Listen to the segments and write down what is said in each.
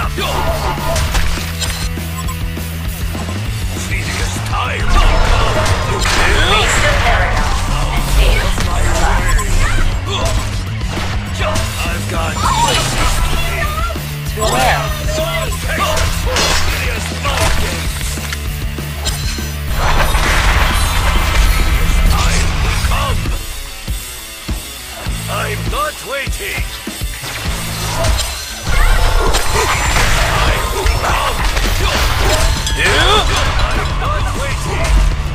Tedious time. Waste of paradox and fails my life. I've got places to be. To where? Tedious mind games. Tedious time will come. I'm not waiting. I'm not waiting.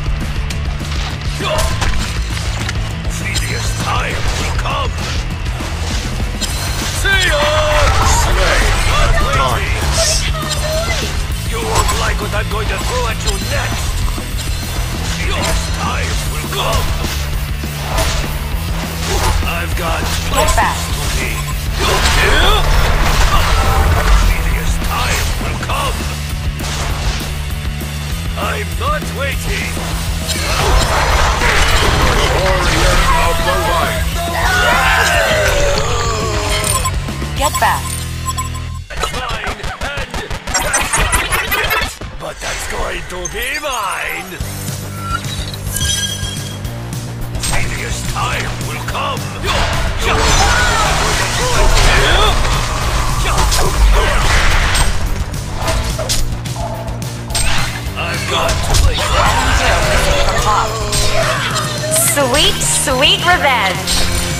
Tedious time will come. See ya! Slay. Not waiting. You won't like what I'm going to throw at you next. Tedious time will come. I've got places to be. Tedious time will come. I'm not waiting. Warrior of the light. Get back. That's mine, and that's not mine yet. But that's going to be mine. Tedious time will come. I've got to play. Sweet, sweet revenge.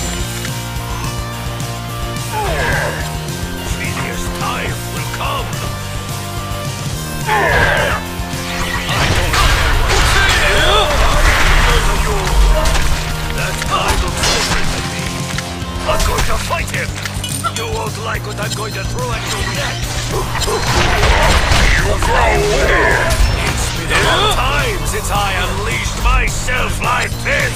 Tedious time will come. That guy looks different than me. I'm going to fight him. You won't like what I'm going to throw at you next. It's been a long time since I unleashed myself like this.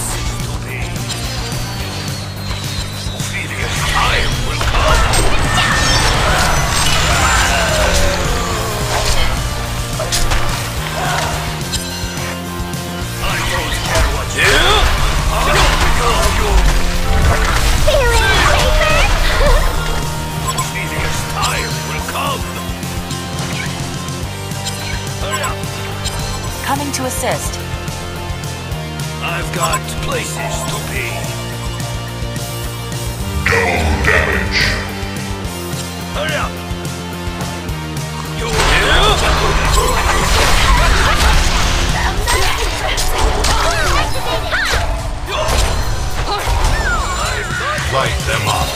Tedious time will come. I don't care what you do. Tedious time will come. Hurry up. Coming to assist. I've got places to be. Double damage. Hurry up. You Light them up.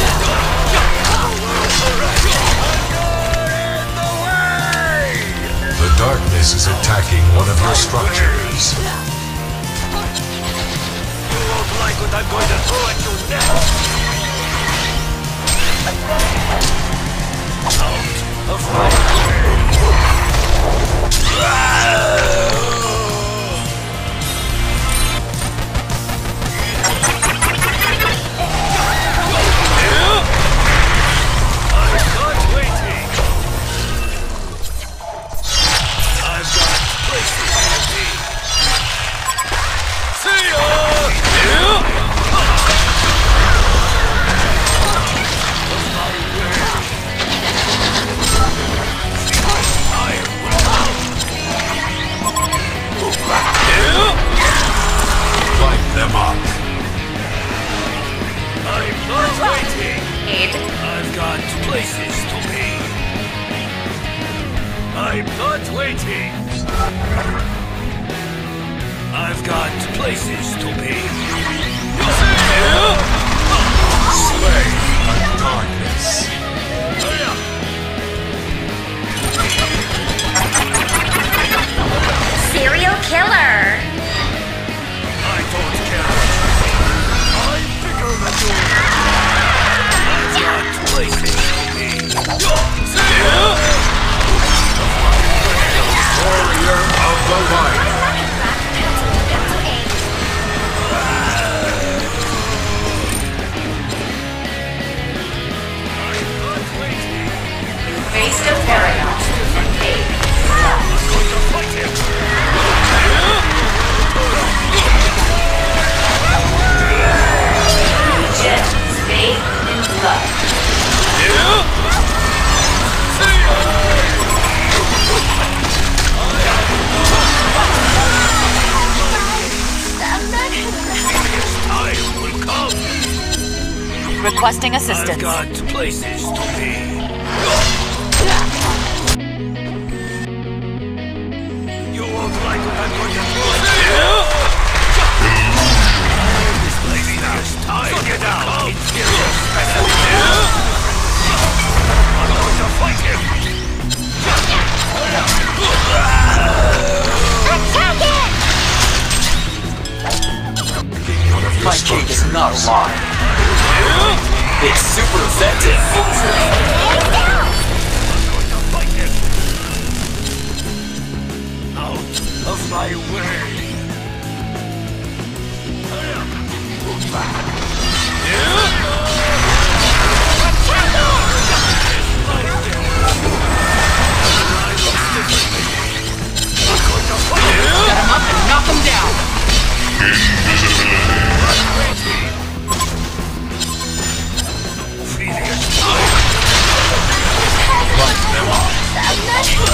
The darkness is attacking one of your structures. You won't like what I'm going to throw at you next. Out of my I'm not waiting. I've got places to be. See ya! Light them up. I'm not waiting. Aid. I've got places to be. I'm not waiting. I've got places to be. Slay the darkness. Hurry up. Serial killer. I don't care. I'm bigger than you. I've got places to be. Warrior of the light. I'm not waiting. Waste of paradox and fails. I'm going to fight him. Gems bathed in blood. See ya! Requesting I've assistance. got places to be. You won't like what I'm going to do. This place is time. So get out, Imperial Special. I'm going to fight him. My cake is not alive. It's super effective. Out of my way. Set him up and knock him down. Light them up.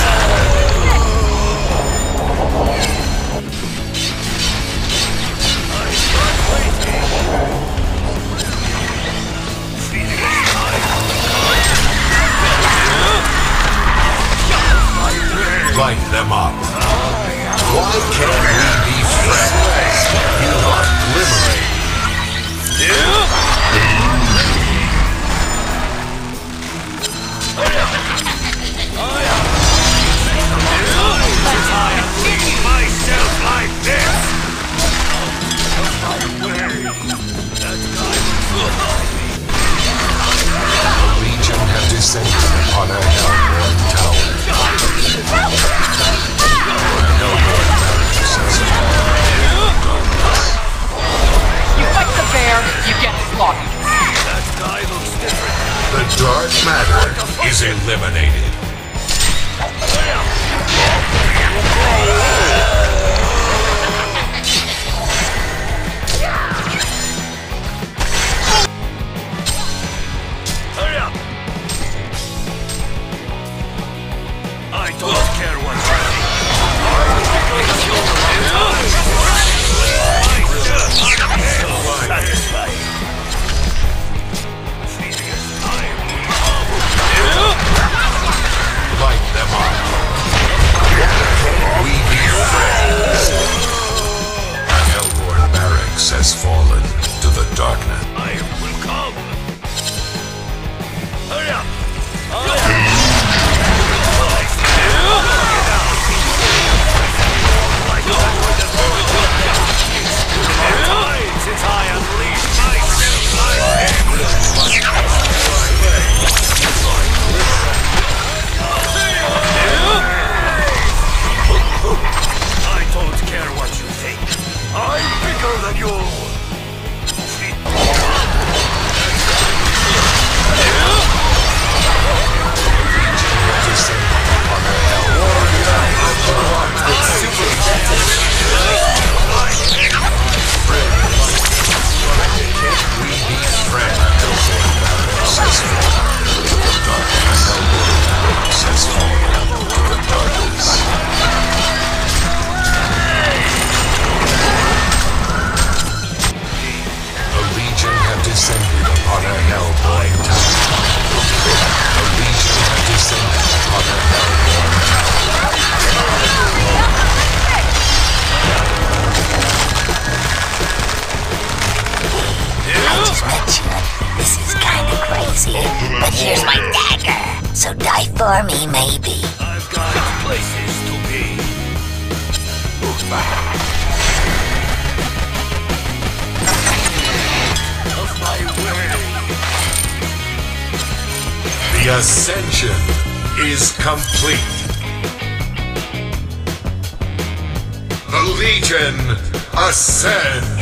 Light them up. Why can't we be friends? You are glimmering. Myself like this. The Legion have descended upon a hellborn tower. Hellborn barracks has You fight the bear, you get slaughtered. That guy looks different. The dark matter is eliminated. Hurry up! I don't care what you think. Satisfied. Light them up. We be friends. A hellborn barracks has fallen to the darkness. I will come. Hurry up! Since I unleashed I don't care what you think. I'm bigger than you. It's super effective. We be friends. Hellborn barracks has fallen to the darkness. Hellborn barracks has fallen to the darkness. The Legion have descended upon a hellborn tower. The Legion have descended upon a hellborn tower. I just mentioned this is kinda crazy, but here's my dagger, so die for me, maybe. I've got places to be. Of my way. The ascension is complete. The Legion ascend.